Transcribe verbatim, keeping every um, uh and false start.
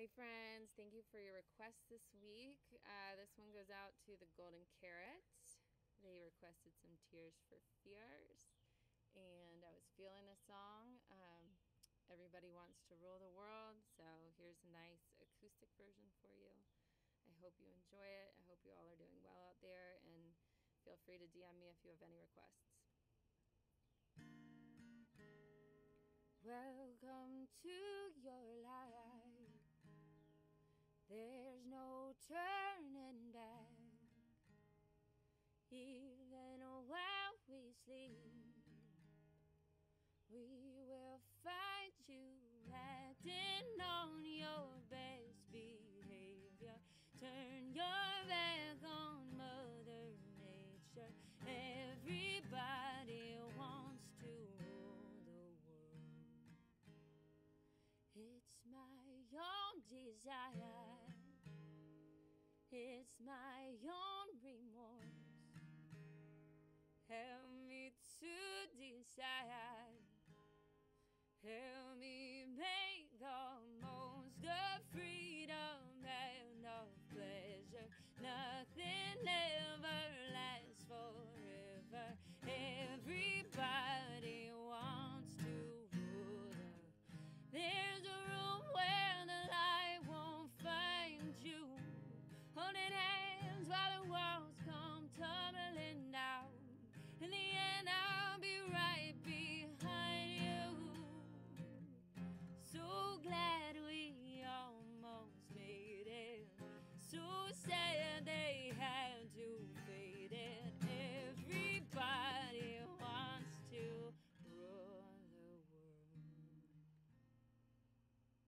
friends, thank you for your requests this week. Uh, this one goes out to the Golden Carrot. They requested some Tears for Fears, and I was feeling the song. Um, everybody wants to rule the world, so here's a nice acoustic version for you. I hope you enjoy it. I hope you all are doing well out there, and feel free to D M me if you have any requests. Welcome to your life. There's no turning back. Even while we sleep, we will find you acting on your best behavior. Turn your back on Mother Nature. Everybody wants to rule the world. It's my own desire. It's my own remorse. Help me to decide. Help me make the